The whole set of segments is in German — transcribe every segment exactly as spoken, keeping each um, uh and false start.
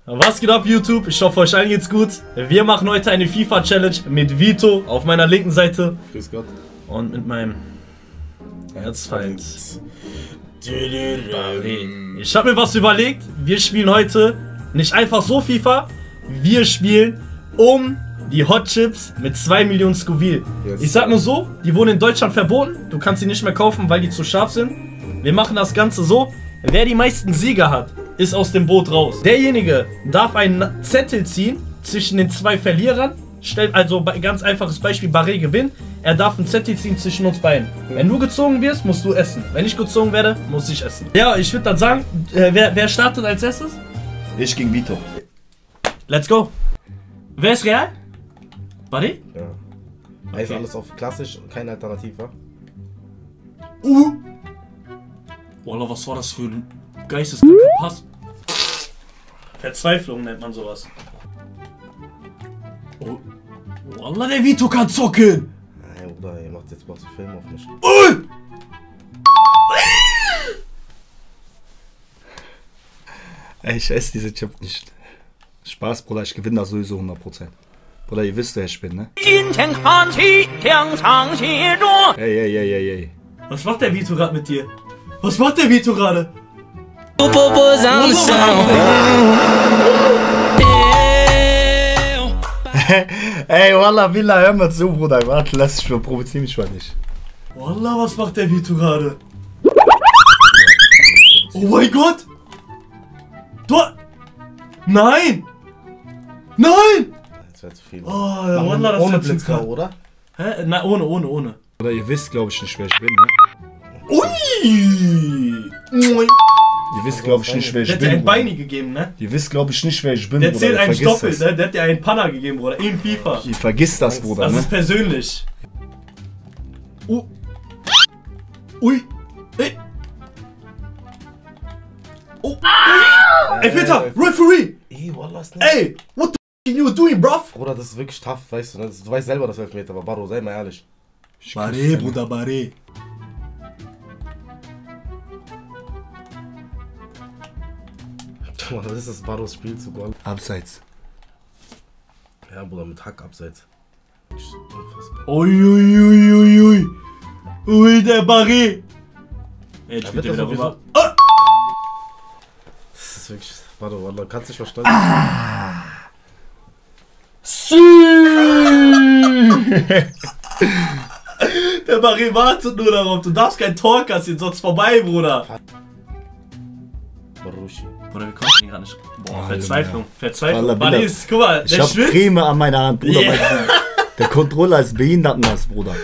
Was geht ab, YouTube? Ich hoffe, euch allen geht's gut. Wir machen heute eine FIFA-Challenge mit Vito auf meiner linken Seite. Grüß Gott. Und mit meinem Herzfeind. Ich habe mir was überlegt. Wir spielen heute nicht einfach so FIFA. Wir spielen um die Hot Chips mit zwei Millionen Scoville. Yes. Ich sag nur so, die wurden in Deutschland verboten. Du kannst sie nicht mehr kaufen, weil die zu scharf sind. Wir machen das Ganze so. Wer die meisten Sieger hat, ist aus dem Boot raus. Derjenige darf einen Zettel ziehen zwischen den zwei Verlierern. Stellt also ganz einfaches Beispiel, Barré gewinnt. Er darf einen Zettel ziehen zwischen uns beiden. Wenn du gezogen wirst, musst du essen. Wenn ich gezogen werde, muss ich essen. Ja, ich würde dann sagen, äh, wer, wer startet als erstes? Ich gegen Vito. Let's go. Wer ist Real? Barré? Ja. Okay. Ist alles auf klassisch und keine Alternative. Uh! Wallah, was war das für ein geisteskranker Pass? Verzweiflung nennt man sowas. Oh. Wallah, der Vito kann zocken! Nein, Bruder, ihr macht jetzt mal so Film auf mich. Uh! Ey, ich esse diese Chip nicht. Spaß, Bruder, ich gewinne da sowieso hundert Prozent. Bruder, ihr wisst, wer ich bin, ne? Ey, ey, ey, ey, ey. Was macht der Vito gerade mit dir? Was macht der Vito gerade? Ey, Wallah, Villa, hör mal zu, Bruder. Warte, lass dich mal provozieren, mich mal nicht. Wallah, was macht der Vito gerade? Oh mein Gott! Du... Nein! Nein! Das wäre zu viel. Oh, Wallah, das ohne Blitzkau, oder? Hä? Nein, ohne, ohne, ohne. Oder ihr wisst, glaube ich, nicht, wer ich bin, ne? Ui! Ihr wisst, glaube ich, nicht, wer ich der bin. Der hat dir ein Beini gegeben, ne? Ihr wisst, glaube ich, nicht, wer ich bin, der Bruder. Der zählt einen Stoppel, das. ne? Der hat dir einen Panner gegeben, Bruder. In FIFA. Ihr vergisst das, Bruder, das ne? Das ist persönlich. Uh. Ui. Ey. Oh. Ui. Ey, Peter, Referee! Ey, Wallah, ist nicht. Ey, what the f*** you doing, bruv? Bruder, das ist wirklich tough, weißt du, ne? Du weißt selber, das Elfmeter, aber Baro, sei mal ehrlich. Barré, Bruder, Barré. Das ist das Baros Spielzug, Wallah. Abseits. Ja, Bruder, mit Hack abseits. Unfassbar. Uiuiuiui. Ui, ui, ui. Ui, der Barré. Ey, jetzt wird er wieder rüber. Ah! Das ist wirklich... Warte, Wallah, kannst dich verstanden. Ah! Der Barré wartet nur darauf. Du darfst kein Tor kassieren, sonst vorbei, Bruder. Barushi. Bruder, wir konnten ihn gar nicht. Boah, oh, Verzweiflung. Verzweiflung. Wallah, Barré ist, guck mal, ich der hab schwitzt. Creme an meiner Hand, Bruder. Yeah. Der Controller ist behindertennass, Bruder.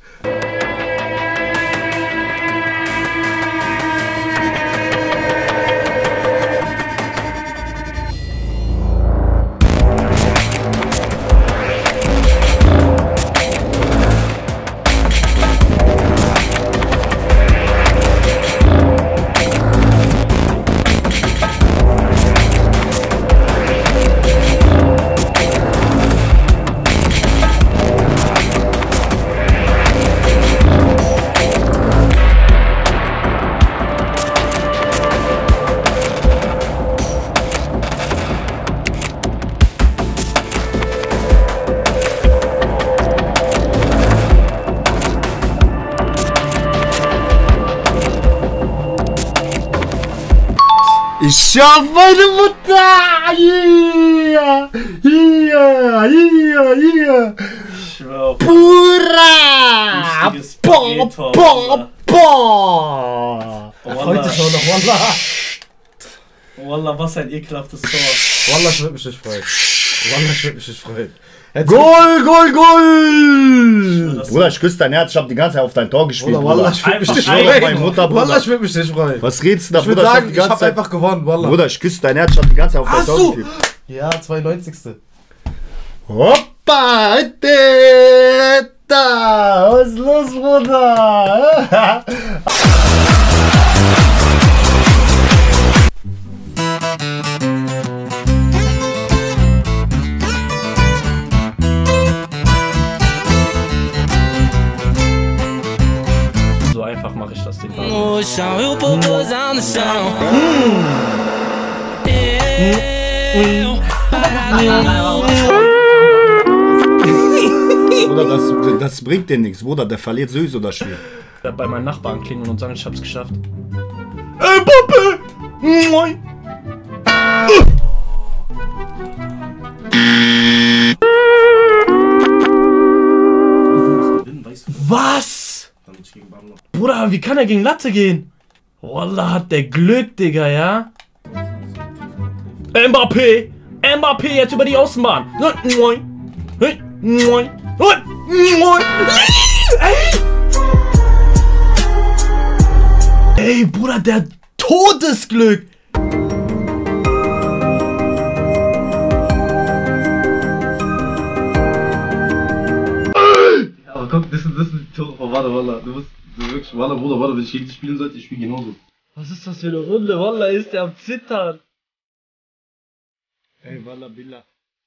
Ich hab meine Mutter! Hier! Hier! Hier! Hier! Ich schwör. Pura! Boah! Boah! Boah! Freut sich auch noch, Wallah! Wallah, was ein ekelhaftes Tor. Wallah, ich würd mich nicht freuen. Wallah, ich würd mich nicht freuen. Goal, Goal, Goal! Bruder, ich küsse dein Herz, ich hab die ganze Zeit auf dein Tor gespielt. Bruder, Wallah, ich würd mich nicht freuen. Mutter, Wallah, ich würd mich nicht freuen. Was redest du da, ich Bruder? Sagen, ich, ich hab einfach gewonnen, Wallah. Bruder, ich küsse dein Herz, ich hab die ganze Zeit auf dein Tor gespielt. Ja, zweiundneunzigste Hoppa! Da! Was ist los, Bruder? no chão, e o popozão no chão. Hum. Oder das, das bringt dir nichts, Bruder, der verliert sowieso das Spiel. Ich werde bei meinen Nachbarn klingeln und sagen, ich hab's geschafft. Ey, Pappe! Moin! Was? Bruder, wie kann er gegen Latte gehen? Wallah, hat der Glück, Digga, ja? Mbappé! Mbappé jetzt über die Außenbahn! Ey! Ey, Bruder, der Todesglück! Aber guck, das sind, das sind die Tore von Walla, Walla. Du musst, du wirklich, Walla, Bruder, Walla, wenn ich gegen dich spielen sollte, ich spiele genauso. Was ist das für eine Runde? Wallah, ist der am Zittern. Ey, Walla, Billa.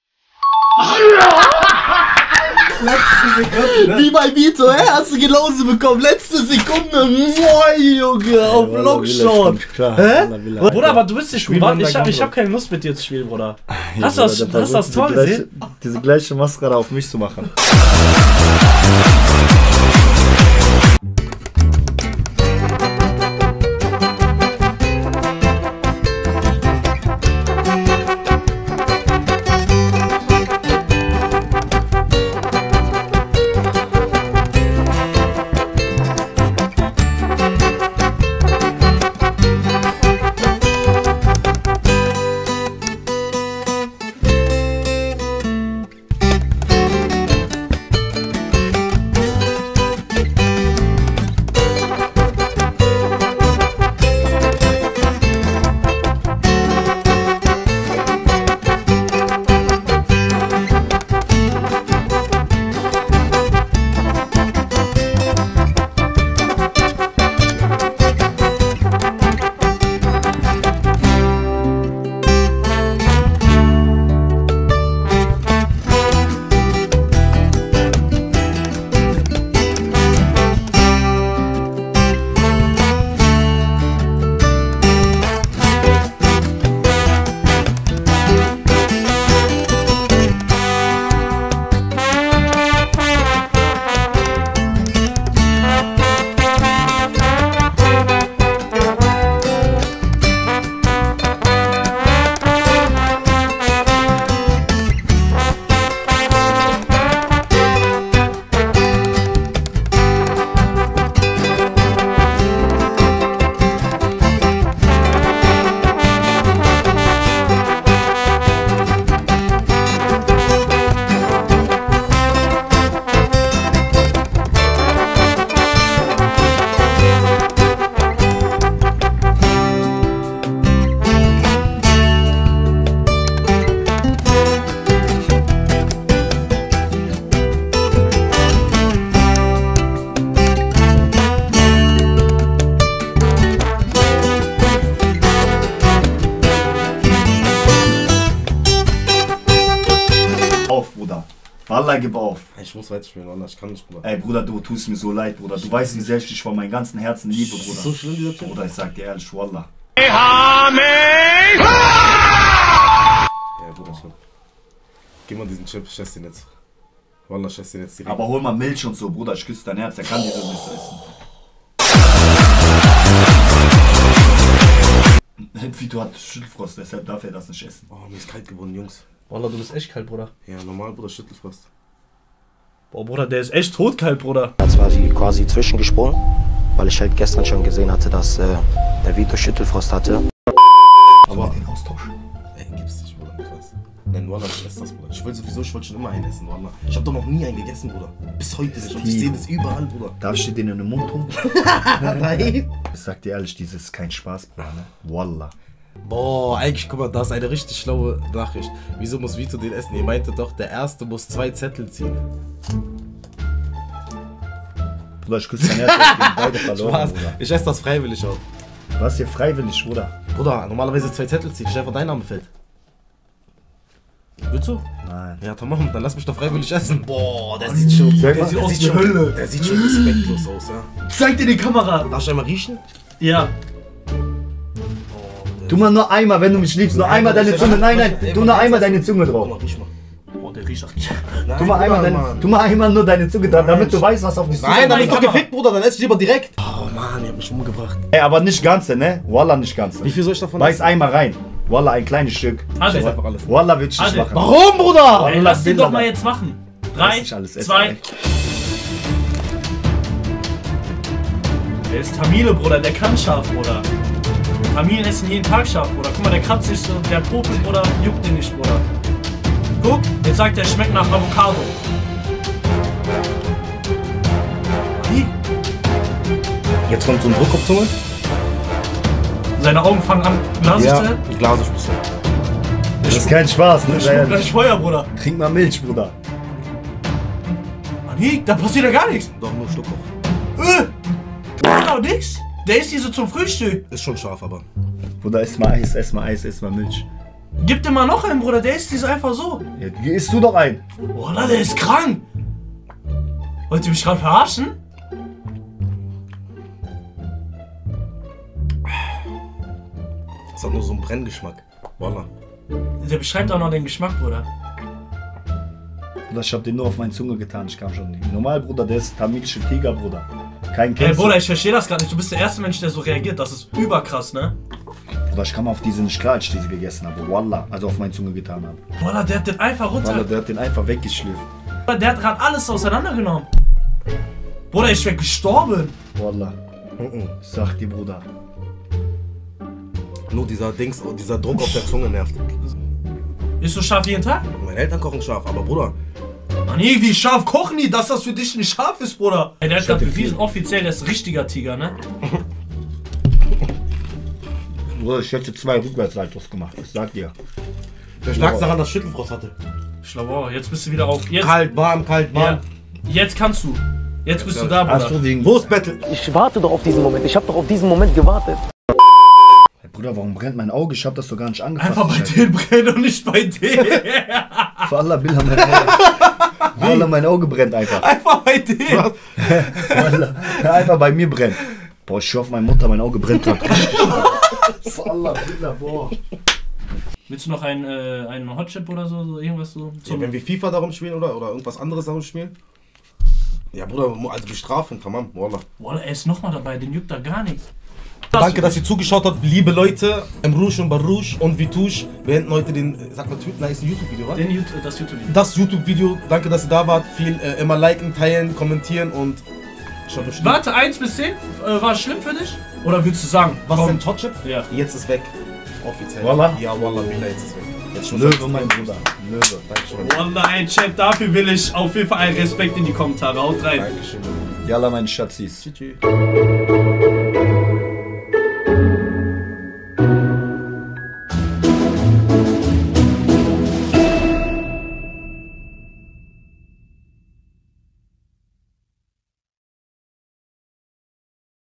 Letzte Sekunde, ne? Wie bei Vito, hä? Hast du genauso bekommen? Letzte Sekunde. Moin, Junge, auf Lockshot. Hä? Bruder, aber du bist nicht gut. Warte, ich hab, ich hab keine Lust mit dir zu spielen, Bruder. Hast du das, hast du das Tor gesehen? Diese gleiche Mascara auf mich zu machen. Wallah, gib auf. Ich muss weiterspielen, Wallah, ich kann nicht, Bruder. Ey, Bruder, du tust mir so leid, Bruder. Du weißt, wie sehr ich dich von meinem ganzen Herzen liebe, Bruder. Ist so schlimm, dieser Typ? Bruder, ich sag dir ehrlich, Wallah. Ja, Bruder, schon. Gib mal diesen Chip, ich esse den jetzt. Wallah, ich esse den jetzt direkt. Aber hol mal Milch und so, Bruder, ich küsse dein Herz, der kann diese nicht essen. Vito hat Schüttelfrost, deshalb darf er das nicht essen. Oh, mir ist kalt geworden, Jungs. Wallah, du bist echt kalt, Bruder. Ja, normal, Bruder, Schüttelfrost. Boah, Bruder, der ist echt totkalt, Bruder. Jetzt war sie quasi zwischengesprungen, weil ich halt gestern schon gesehen hatte, dass äh, der Vito Schüttelfrost hatte. Aber den Austausch. Ey, gibt's nicht, Bruder, ich weiß. Nein, Wallah, ich esse das, Bruder. Ich will sowieso, ich wollte schon immer einen essen, Wallah. Ich hab doch noch nie einen gegessen, Bruder. Bis heute nicht. Und ich sehe das überall, Bruder. Darf ich dir den in den Mund tun? Nein. Ich sag dir ehrlich, dieses ist kein Spaß, Bruder, ne? Wallah. Boah, eigentlich, guck mal, da ist eine richtig schlaue Nachricht. Wieso muss Vito den essen? Ihr meinte doch, der Erste muss zwei Zettel ziehen. Bruder, ich küsse dein Herz, ich bin beide verloren, Spaß. Bruder. Ich esse das freiwillig auch. Was hier freiwillig, Bruder? Bruder, normalerweise zwei Zettel ziehen. Stell dir vor, dein Name fällt. Willst du? Nein. Ja, tamam, dann lass mich doch freiwillig essen. Boah, der sieht schon, Sag der mal, sieht, der sieht sieht schon, Hölle. der sieht schon respektlos aus, ja. Zeig dir die Kamera. Darf ich einmal riechen? Ja. Oh, Tu mal nur einmal, wenn du mich liebst, nur einmal deine Zunge. Nein, nein, tu nur einmal deine Zunge drauf. Oh, der riecht auch. Tu mal einmal, deine, tu mal einmal nur deine Zunge drauf, damit du weißt, was auf dich zukommt. Nein, dann ist doch gefickt, Bruder, dann ess ich lieber direkt. Oh Mann, ihr habt mich umgebracht. Ey, aber nicht ganze, ne? Wallah, nicht ganze. Wie viel soll ich davon Beiß einmal rein. Wallah, ein kleines Stück. Alles. Einfach alles. Wallah, will ich nicht Alles. machen. Warum, Bruder? Ey, lass den doch mal jetzt machen. Drei, nicht alles essen, zwei. ey. Der ist Tamile, Bruder, der kann scharf, Bruder. Tamilen essen jeden Tag scharf, Bruder. Guck mal, der kratzt sich so, der popelt, Bruder, juckt den nicht, Bruder. Guck, jetzt sagt er, schmeckt nach Avocado. Wie? Jetzt kommt so ein Druck auf Zunge. Seine Augen fangen an, glasig zu werden. glasig bisschen. Das ist kein Spaß, ne? Ich spuck gleich Feuer, Bruder. Trink mal Milch, Bruder. Manni, da passiert ja gar nichts. Doch, nur Schluck auf. Äh, genau, nix. Der isst diese zum Frühstück. Ist schon scharf, aber. Bruder, ess mal Eis, ess mal Eis, ess mal Milch. Gib dir mal noch einen, Bruder, der isst diese einfach so. Ja, isst du doch ein. Oh, na, der ist krank. Wollt ihr mich gerade verarschen? Das hat nur so einen Brenngeschmack. Voila. Der beschreibt auch noch den Geschmack, Bruder. Bruder, ich hab den nur auf meine Zunge getan, ich kam schon nicht. Normal, Bruder, der ist tamilische Tiger, Bruder. Kein Ey, Kennst Bruder, ich verstehe das gar nicht. Du bist der erste Mensch, der so reagiert. Das ist überkrass, ne? Bruder, ich kam auf diese nicht klar, als ich diese gegessen habe. Wallah, also auf meine Zunge getan habe. Bruder, der hat den einfach runter. Wallah, der hat den einfach weggeschliffen. Bruder, der hat gerade alles auseinandergenommen. Bruder, ich wär gestorben. Wallah. Ich sag dir, Bruder. Nur dieser Dings, dieser Druck auf der Zunge nervt. Ist du scharf jeden Tag? Meine Eltern kochen scharf, aber Bruder. Mann, wie scharf kochen die, dass das für dich nicht scharf ist, Bruder? Ey, der hat gerade hatte bewiesen, viel. offiziell, der ist richtiger Tiger, ne? Bruder, ich hätte zwei Rückwärtssaltos gemacht, ich sag dir. Der lag daran, dass Schüttelfrost hatte. Schlau, jetzt bist du wieder auf. Jetzt, Kalt, warm, kalt, warm. ja, jetzt kannst du. Jetzt bist du da, Bruder. Achso, wegen. Wo ist Battle? Ich warte doch auf diesen Moment. Ich habe doch auf diesen Moment gewartet. Hey, Bruder, warum brennt mein Auge? Ich hab das doch gar nicht angefasst. Einfach bei Scheiße. denen brennen und nicht bei denen. Für Allah Billah, mein Auge. Wallah, mein Auge brennt einfach. Einfach bei denen. Wallah, einfach bei mir brennt. Boah, ich hoffe, meine Mutter, mein Auge brennt gerade. Für Allah Billah, boah. Willst du noch einen, äh, einen Hotchip oder so, so irgendwas so? Ja, wenn wir FIFA darum spielen oder, oder irgendwas anderes darum spielen? Ja, Bruder, also Bestrafung, tamam, wallah. Boah, er ist nochmal dabei, den juckt da gar nichts. Danke, dass ihr zugeschaut habt, liebe Leute. Im Rouge und Barouche und Vitouche. Wir enden heute den, sag mal, Typ, nice YouTube-Video, wa? Den YouTube, das YouTube-Video. Das YouTube-Video, danke, dass ihr da wart. Viel äh, immer liken, teilen, kommentieren und schon bestimmt. Warte, eins bis zehn, äh, war es schlimm für dich? Oder willst du sagen, Was komm, denn Hotchip? Ja. Jetzt ist weg. Offiziell. Wallah? Ja, wallah, Billah, jetzt ist weg. Jetzt schon Löwe, mein Bruder. Löwe. Dankeschön. Wallah, ein Chat, dafür will ich auf jeden Fall einen Respekt in die Kommentare. Haut rein. Dankeschön. Yalla, meine Schatzis. Tschüss.